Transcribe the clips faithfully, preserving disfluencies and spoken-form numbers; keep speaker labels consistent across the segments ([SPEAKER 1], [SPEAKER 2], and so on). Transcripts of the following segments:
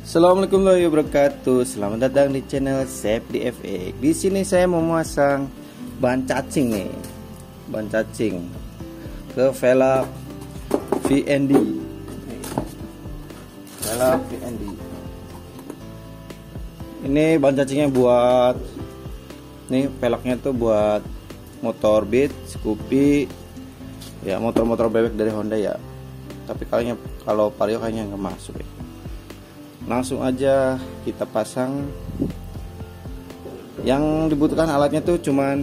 [SPEAKER 1] Assalamualaikum warahmatullahi wabarakatuh. Selamat datang di channel Chef D F X. Di sini saya mau memasang bahan cacing nih, bahan cacing ke velg V N D. Velg V N D. Ini bahan cacingnya buat, nih velgnya tuh buat motor Beat, Scoopy, ya motor-motor bebek dari Honda ya. Tapi kayaknya kalau Vario kayaknya nggak masuk ya. Langsung aja kita pasang. Yang dibutuhkan alatnya tuh cuman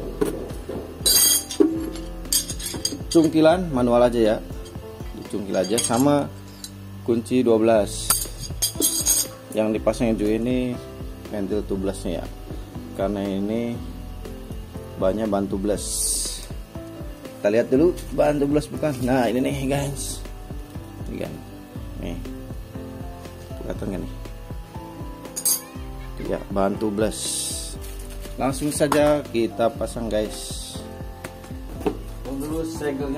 [SPEAKER 1] cungkilan manual aja ya, dicungkil aja, sama kunci dua belas. Yang dipasang juga ini ventil tubelessnya ya, karena ini banyak bahan tubeless. Kita lihat dulu bahan tubeless bukan. Nah ini nih guys, ini kan nih, kelihatan kan nih ya, bahan tubeless. Langsung saja kita pasang guys. Tunggu dulu segelnya.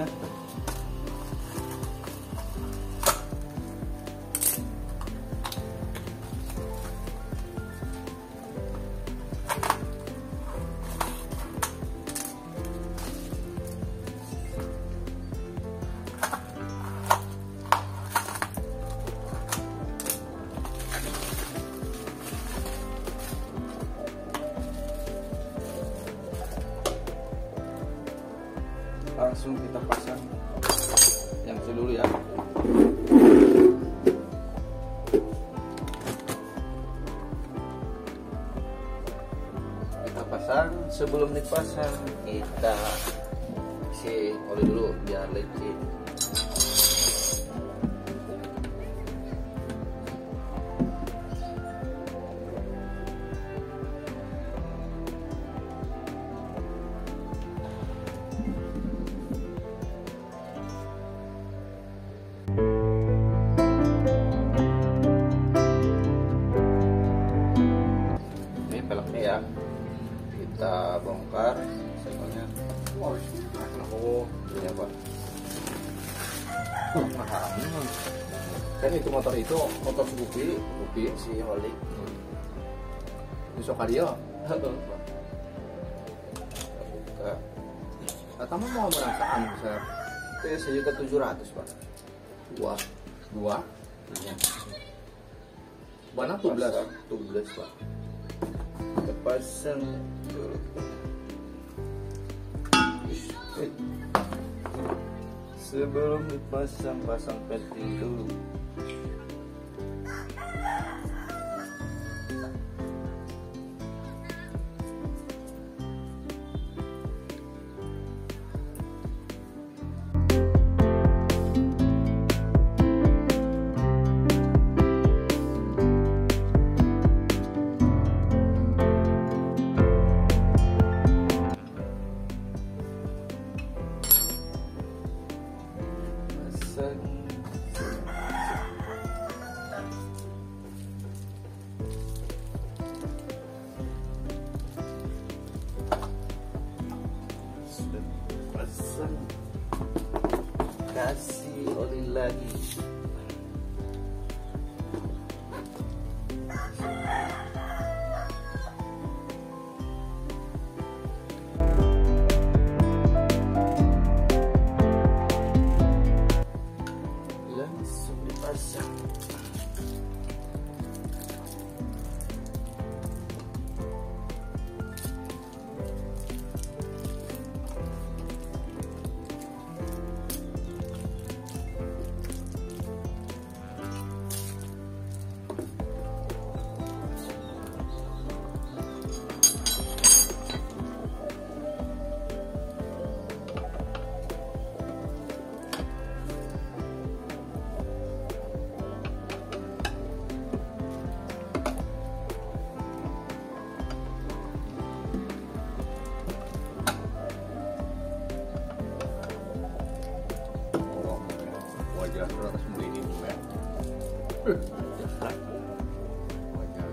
[SPEAKER 1] Langsung kita pasang yang dulu ya. Kita pasang. Sebelum dipasang kita isi oli dulu biar licin. Ya, kita bongkar segelnya. Oh, ini apa? Mahal. Kan itu motor itu motor Scoopy, Scoopy si Holik. Besok Vario. Buka. Kamu mau merasakan bisa? Itu sejuta tujuh ratus pak. Dua, dua. Iya. Mana tuh belas? Tuh belas pak. Pasang dulu. Sebelum dipasang, pasang penting dulu. Kasih oli lagi. Langsung dipasang. Wajah terus melini ya. Wajah.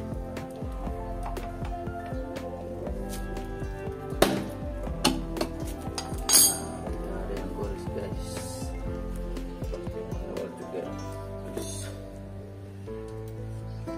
[SPEAKER 1] Ada yang gores guys. Awal juga.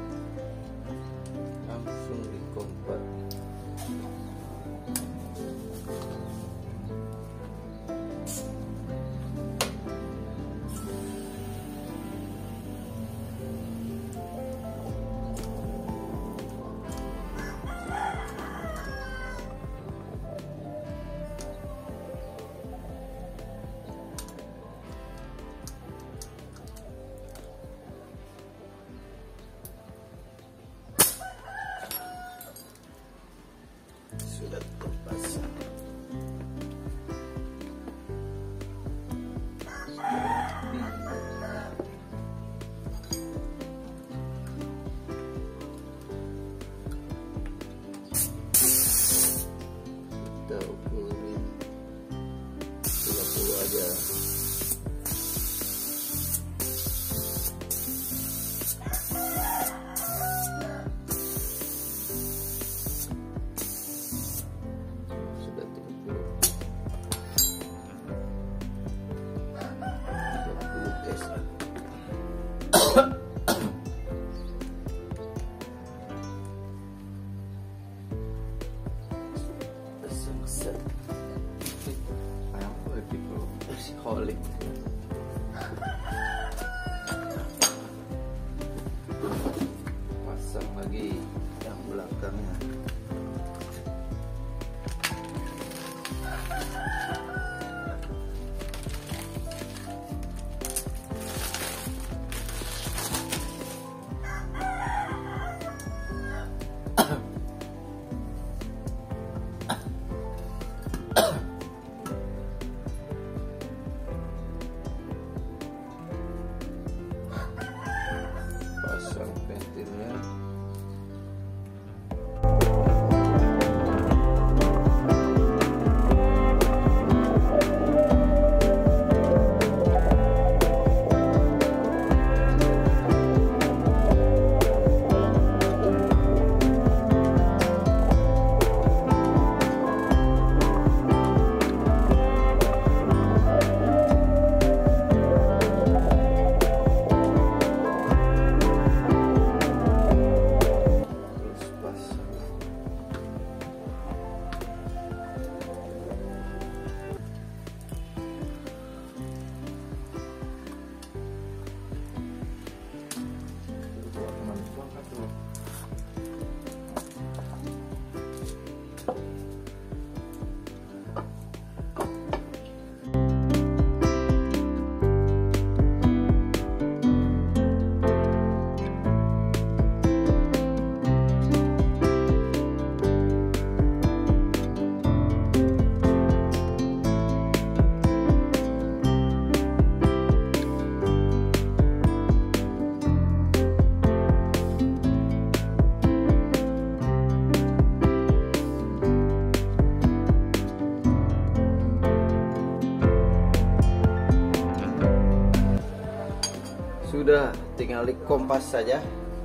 [SPEAKER 1] setirnya. Sudah, tinggal dikompas saja.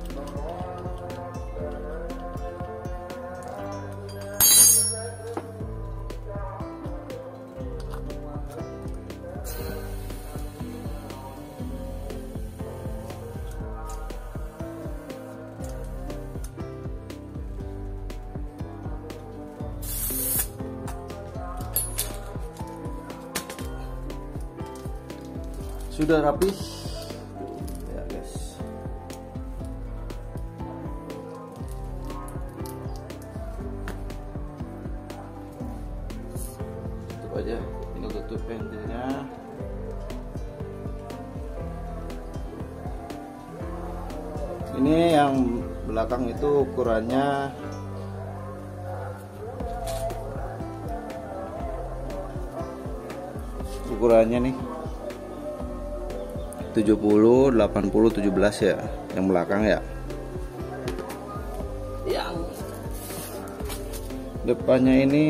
[SPEAKER 1] Sudah rapi. Aja tinggal tutup ventilnya. Ini yang belakang itu ukurannya ukurannya nih tujuh puluh, delapan puluh, tujuh belas ya, yang belakang ya. Yang depannya ini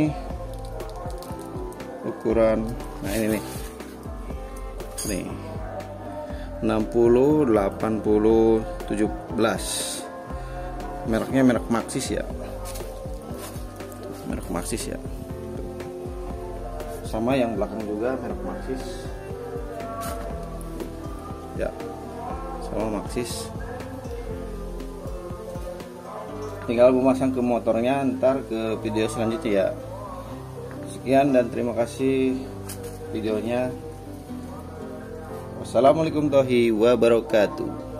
[SPEAKER 1] ukuran, nah ini nih nih enam puluh, delapan puluh, tujuh belas, mereknya merek Maxxis ya, merek Maxxis ya, sama yang belakang juga merek Maxxis ya, sama Maxxis. Tinggal memasang ke motornya, ntar ke video selanjutnya ya. Sekian dan terima kasih videonya. Wassalamualaikum warahmatullahi wabarakatuh.